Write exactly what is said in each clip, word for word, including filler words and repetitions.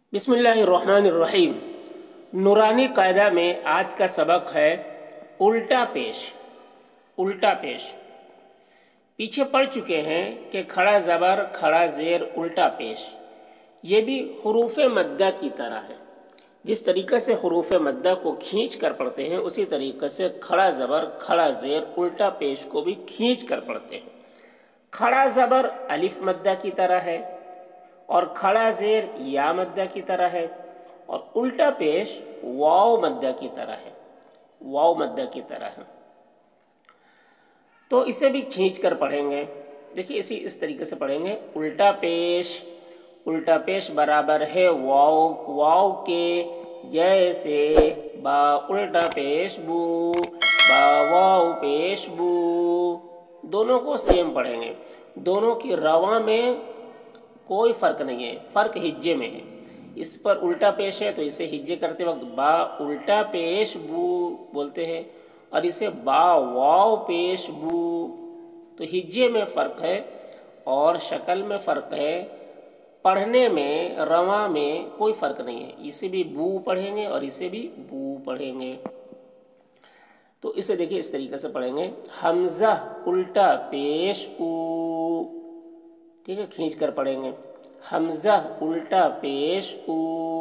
بسم اللہ الرحمن الرحیم۔ نورانی قاعدہ میں آج کا سبق ہے الٹا پیش۔ الٹا پیش پیچھے پڑھ چکے ہیں کہ کھڑا زبر، کھڑا زیر، الٹا پیش یہ بھی حروف مدہ کی طرح ہے۔ جس طریقے سے حروف مدہ کو کھینچ کر پڑھتے ہیں اسی طریقے سے کھڑا زبر، کھڑا زیر، الٹا پیش کو بھی کھینچ کر پڑھتے ہیں۔ کھڑا زبر الف مدہ کی طرح ہے اور کھڑا زیر یا مدہ کی طرح ہے، اور الٹا پیش واو مدہ کی طرح ہے۔ واو مدہ کی طرح ہے تو اسے بھی کھینچ کر پڑھیں گے۔ دیکھیے اسی اس طریقے سے پڑھیں گے۔ الٹا پیش، الٹا پیش برابر ہے واو واو کے جیسے، با الٹا پیش بو، با واو پیش بو، دونوں کو سیم پڑھیں گے۔ دونوں کی رواں میں کوئی فرق نہیں ہے، فرق ہجے میں ہے۔ اس پر الٹا پیش ہے تو اسے ہجے کرتے وقت با الٹا پیش بو بولتے ہیں، اور اسے با واو پیش بو، تو ہجے میں فرق ہے اور شکل میں فرق ہے، پڑھنے میں رواں میں کوئی فرق نہیں ہے۔ اسے بھی بو پڑھیں گے اور اسے بھی بو پڑھیں گے۔ تو اسے دیکھیے اس طریقے سے پڑھیں گے۔ حمزہ الٹا پیش او، ٹھیک ہے، کھینچ کر پڑھیں گے۔ حمزہ الٹا پیش او،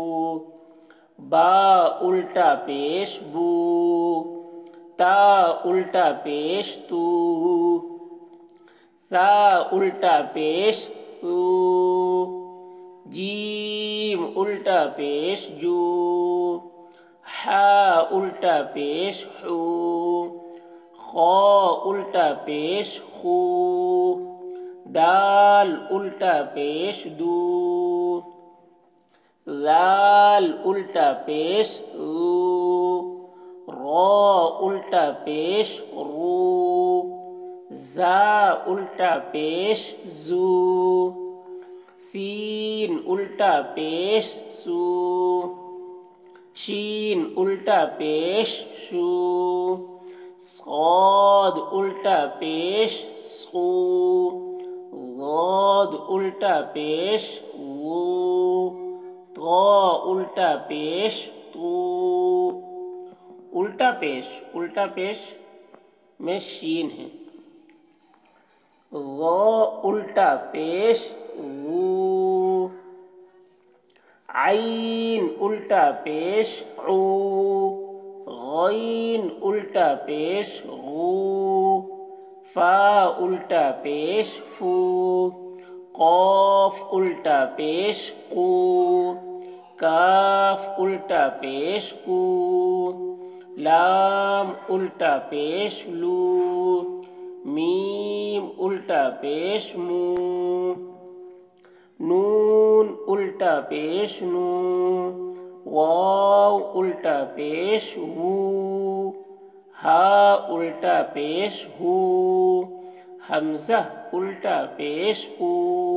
با الٹا پیش بو، تا الٹا پیش تو، ثا الٹا پیش تو، جیم الٹا پیش جو، حا الٹا پیش حو، خا الٹا پیش خو، دال الٹا پیش دو، ذال الٹا پیش رو، را الٹا پیش رو، زا الٹا پیش زو، سین الٹا پیش سو، شین الٹا پیش شو، صاد الٹا پیش سو، ضاد الٹا پیش غو، طا الٹا پیش تو۔ الٹا پیش الٹا پیش میں شین ہے۔ غا الٹا پیش غو، عین الٹا پیش عو، غین الٹا پیش غو، فا الٹا پیش فو، قاف الٹا پیش قو، کاف الٹا پیش کو، لام الٹا پیش لو، میم الٹا پیش مو، نون الٹا پیش نو، واو الٹا پیش وو، ہا الٹا پیش ہو، حمزہ الٹا پیش او،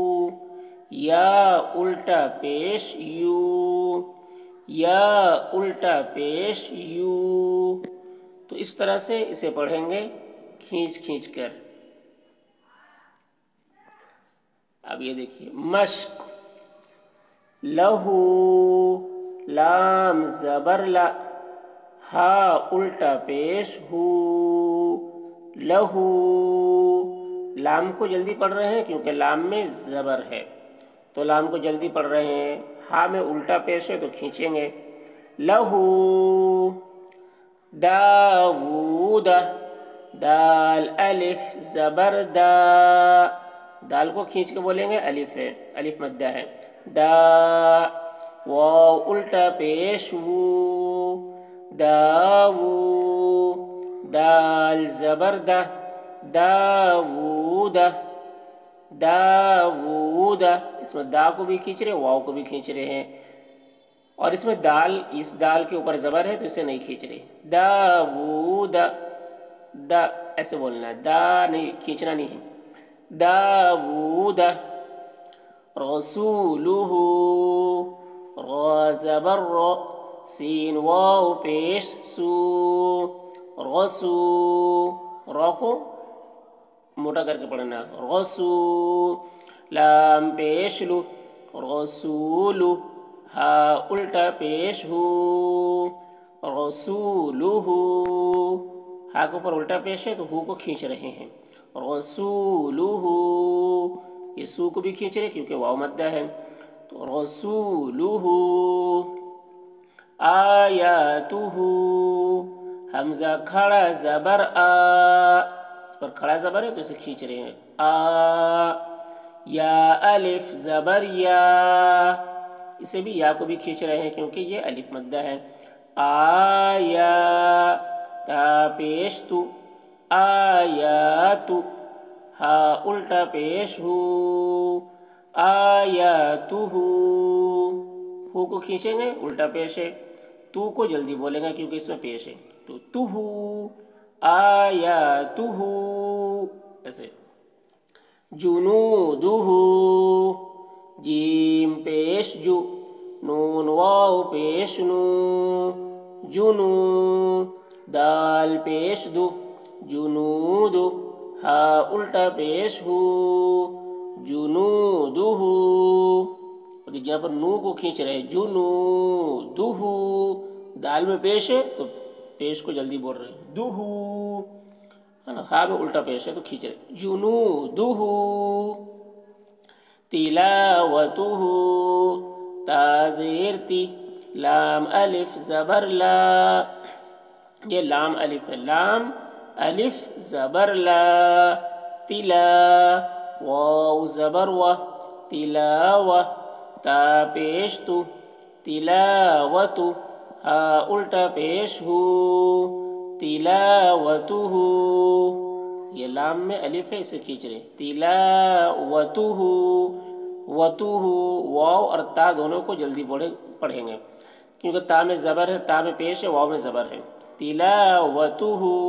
یا الٹا پیش یو، یا الٹا پیش یو۔ تو اس طرح سے اسے پڑھیں گے کھینچ کھینچ کر۔ اب یہ دیکھیے مشق، لہو لام زبر لا، ہا الٹا پیش ہو، لہو، لام کو جلدی پڑھ رہے ہیں کیونکہ لام میں زبر ہے تو لام کو جلدی پڑھ رہے ہیں۔ ہا میں الٹا پیش ہے تو کھینچیں گے۔ لہو داود، دال الف زبر دا، دال کو کھینچ کے بولیں گے، الف ہے، الف مدہ ہے، دا، واو الٹا پیش وو، داوو، دال زبر دا، داوود، داوود، اس میں دا کو بھی کھینچ رہے ہیں، واو کو بھی کھینچ رہے ہیں، اور اس میں دال، اس دال کے اوپر زبر ہے تو اسے نہیں کھینچ رہے۔ داوود، دا ایسے بولنا ہے، دا نہیں کھینچنا نہیں ہے۔ داوود، رسولہ، را زبر را، سین واو پیش سو، رسو، را کو موٹا کر کے پڑھنا، رسو، لام پیش لو، رسول، ہا الٹا پیش ہو، رسولہ، ہا کے اوپر الٹا پیش ہے تو ہو کو کھینچ رہے ہیں، رسولہ، یہ سو کو بھی کھینچ رہے کیونکہ واو مدہ ہے، تو رسولہ، آیاتہ، حمزہ کھڑا زبر آ، اس پر کھڑا زبر ہے تو اسے کھینچ رہے ہیں، آ، یا الف زبر یا، اسے بھی یا کو بھی کھینچ رہے ہیں کیونکہ یہ الف مدہ ہے، آیا، تا پیش تو، آیاتو، ہا الٹا پیش ہو، آیاتہ، ہو کو کھینچیں گے الٹا پیش ہے، تو کو جلدی بولیں گے کیونکہ اس میں پیش ہے، تو تہو، آیاتہ، ایسے، جنودہ، جیم پیش جو، نون واو پیش نو، جنو، دال پیش دو، جنود، ہا الٹا پیش ہو، جنودہ، اور یہاں پر نو کو کھینچ رہے ہیں، جنودہ، دال میں پیش ہے تو پیش کو جلدی بول رہے ہیں، دہو، ہاں میں الٹا پیش ہے تو کھینچ رہے، جنودہ، تلاوتہ، تا زیر تی، لام الف زبر لا، یہ لام الف ہے، لام الف زبر لا، تلا، واو زبر و، تلاوہ، تا پیش تو، تلاوتو، ہا الٹا پیش ہو، تلاوتہ، یہ لام میں الف ہے اسے کھینچ رہے، تلاوتہ، وتہ، واو اور تا دونوں کو جلدی پڑھیں گے کیونکہ تا میں زبر ہے، تا میں پیش ہے، واو میں زبر ہے، تلاوتہ،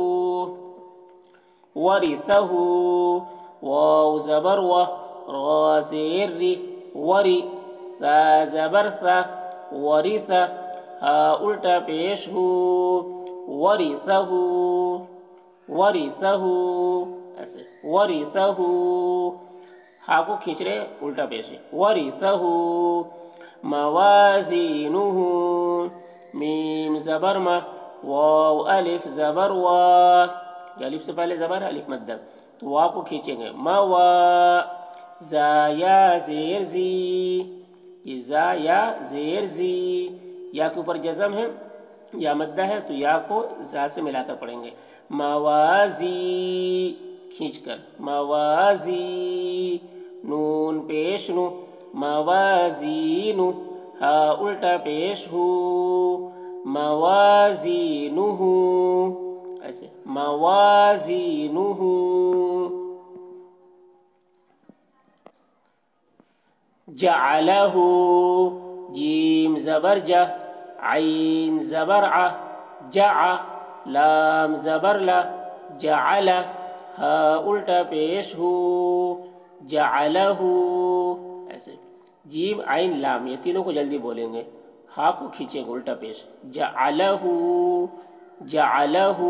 ورثہ، واو زبر و، را زیر ری، وری، ثا زبر ثا، ورثہ، ہا الٹا پیش ہو، ورثہ، ورثہ، ایسے، ورثہ، ہا کو کھینچ رہے الٹا پیش ہے، ورثہ، موازینہ، میم زبر ما، واو الف زبر وا، یہ الف سے پہلے زبر ہے الف مدہ تو واو کو کھینچیں گے، موا، زا یا زیر زی، یہ زا یا زیر زی، یا کے اوپر جزم ہے یا مدہ ہے تو یا کو زا سے ملا کر پڑھیں گے، موازی، کھینچ کر، موازی، نون پیش نو، موازین، ہا الٹا پیش ہو، موازینہ، ایسے، موازینہ، جعلہ، جیم زبر جا، عین زبر ع، جع، لام زبر لا، جعل، ہا الٹا پیش ہو، جعلہ، ایسے، جیم عین لام یہ تینوں کو جلدی بولیں گے، ہا کو کھینچیں گے الٹا پیش، جعلہ، جعلہ،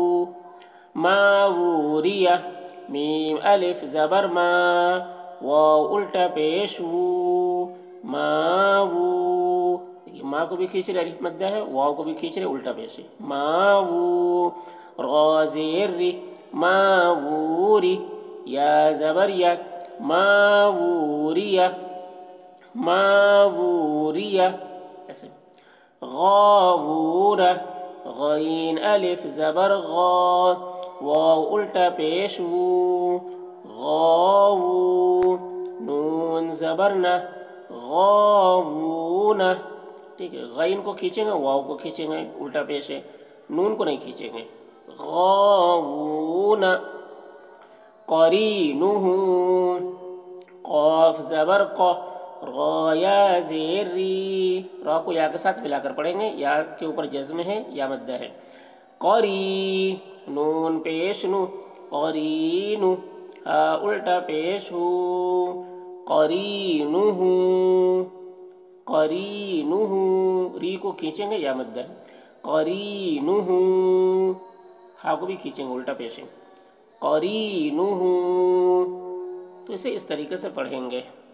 ماوریہ، میم الف زبر ما، واو الٹا پیش ہو، ماوو، ماں کو بھی کھینچ رہے الف مدہ ہے، واو کو بھی کھینچ رہے الٹا پیش ہے، ماوو، را زیر ری، ماووری، یا زبر یا، ماووریہ، ماووریہ، ایسے، غاوورہ، غین الف زبر غا، واو الٹا پیش وو، غاوو، نون زبر نہ، غاوونہ، ٹھیک ہے، غین کو کھینچیں گے واو کو کھینچیں گے الٹا پیش ہے، نون کو نہیں کھینچیں گے، غاوونہ، قرینہ، قاف زبر قا، را یا زیر ری، را کو یا کے ساتھ ملا کر پڑھیں گے، یا کے اوپر جزم ہے یا مدہ ہے، قری، نون پیش نو، قرینہ، ہا الٹا پیش ہو، قرینہ، قرینہ، ری کو کھینچیں گے یا مدہ ہے، قرینہ، ہا کو بھی کھینچیں گے الٹا پیش ہے، قرینہ، تو اسے اس طریقے سے پڑھیں گے۔